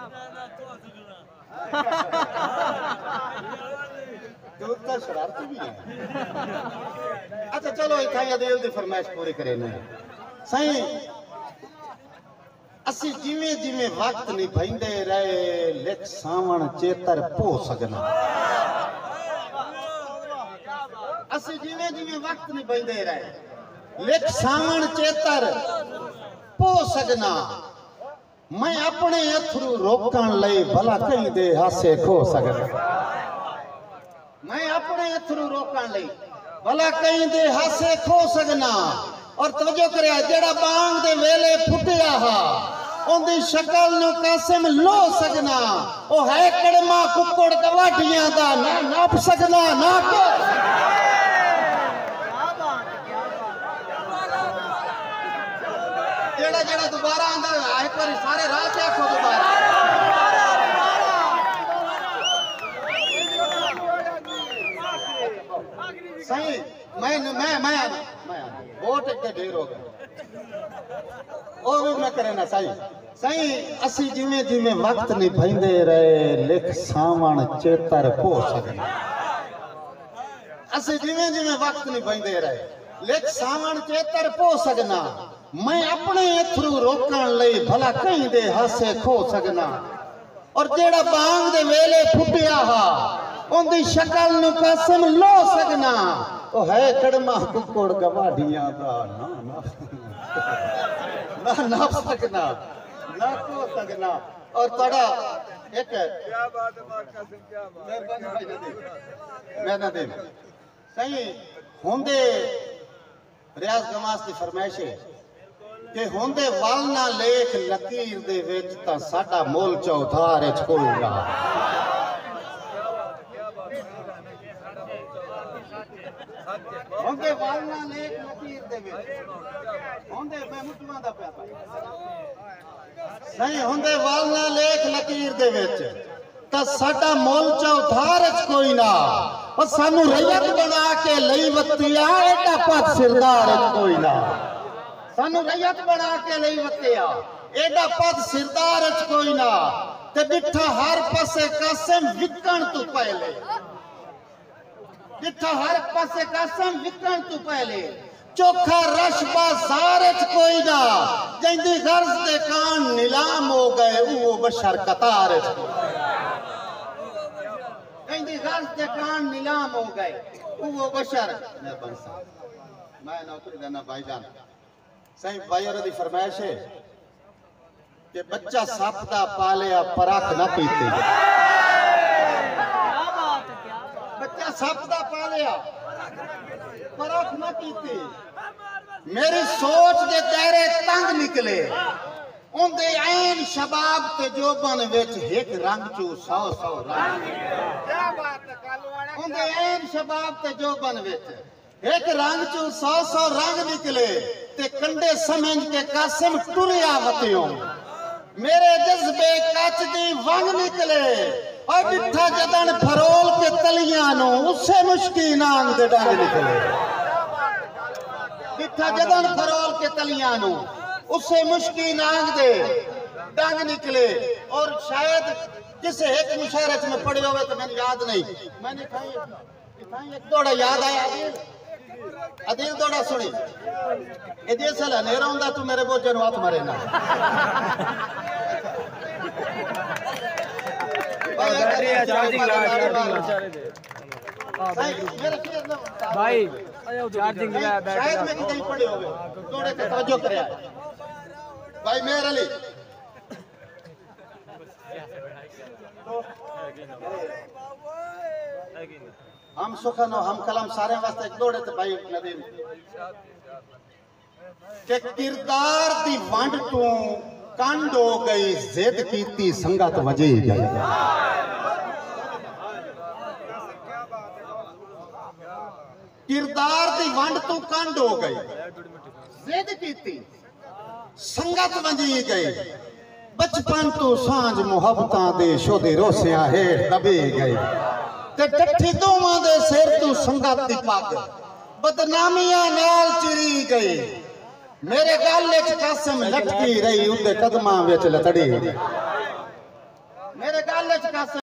तू तो शरारती भी है। अच्छा चलो इतना अदील की फरमाइश पूरी करे ना सही। असी जिमें जिमें वक्त नहीं बहिंदे रहे लिख सावण चेतर पो सकना। असी जिमें जिमें वक्त नहीं बहिंदे रहे लिख सावण चेतर पो सकना। मैं अपने अथरू रोकण लई भला कहीं दे हासे खो सकना। मैं अपने अथरू रोकण लई भला कहीं दे हासे खो सकना। और तवज्जो करे जेड़ा बांग दे वेले फुटिया हा उनकी शक्ल नु कासिम लो सकना। ओ है कड़मा कुकड़ कवाटियां दा ना नाप सकना ना को जेड़ा जेड़ा दोबारा आंदा एक बार सारे राह पे आखो दोबारा। सही मैं वोट एक ढेर हो गया ओ भी मैं करे ना सही सही। असी जिमें जिमें वक्त नहीं बहिंदे रहे लिख सावण चेतर पो सकना। असी जिमें जिमें वक्त नहीं बहिंदे रहे लिख सावण चेतर पो सकना। मैं अपने अथरू रोकण लई भला कहीं दे हासे खो सकना। और जेड़ा बांग दे वेले फुटिया हा उनकी शक्ल नु कासिम लो सकना। ओ है कड़मा कुकड़ गवाडियां दा ना नाप सकना ना को सकना। और तोड़ा एक क्या बात है कासिम क्या बात मेहरबानी भाई जदी मैं ना दे सही होंदे रियाज गमास की फरमाइश है कि होंदे वाल ना लेख लकीर दे विच तां साडा मोल चौधार च कोई ना। होंदे वाल ना लेख लकीर दे विच होंदे मैं मुतवा दा पिया नहीं होंदे वाल ना लेख लकीर दे विच तां साडा मोल चौधार च कोई ना। और सानू रैयत बना के लई वतिया एडा पद सिरदार च कोई ना। सानू रैयत बना के लई वतिया एडा पद सिरदार च कोई ना। ते डिठा हर पासे कासिम विकण तू पहले डिठा हर पासे कासिम विकण तू पहले चोखा रश बाजार च कोई ना। जिंदी गर्ज दे कान नीलाम हो गए वो बशर कतार च जिंदी गर्ज दे कान नीलाम हो गए वो बशर। मैं नौकरी देना भाईजान सही भाई और दी फरमाइश है कि बच्चा सप दा पालिया परख ना पीते। बच्चा सप दा पालिया परख ना पीते। मेरी सोच दे दायरे तंग निकले उनदे ऐन शबाब ते जोबन विच एक रंग चू 100 रंग। क्या बात है कालू वाले उनदे ऐन शबाब ते जोबन विच एक रंग चू 100 रंग निकले ते कंडे समझ के कासिम टुरिया वतियों मेरे जज्बे कच दी वंग निकले। और डिठा जदन फरोल के तलियां नु उससे मुश्की नांग दे डंग निकले। डिठा जदन फरोल के तलियां नु उससे मुश्की नांग दे डंग निकले। और शायद किसी एक मुशायरे में पढ़े हुए तो मैंने याद नहीं मैंने कहीं एक दौड़ा याद आया अदील दौड़ा सुनी ए जैसा अंधेरा होंदा तू मेरे बोझे नु हाथ मारे ना। भाई चार्जिंग शायद मैं कहीं पड़े हो गए थोड़े से तवज्जो करे भाई मेहर अली हम सुखन हम कलम सारे वास्ते एक दौड़े तो भाई नदीम के किरदार दी वंड तू कंड हो गई जिद कीती संगत वजी गई। किरदार दी वंड तू कंड हो गई जिद कीती संगत वजी गई। बचपन तू सांझ मुहब्बतां दे शोदे रोसियां हेठ दबी गई। ते टट्ठी दोवां दे सिर तू संगत दी पग बदनामियां नाल चिरी गई। मेरे गल विच कसम लटकी रही उनके कदमां विच लतड़ी। गल च कस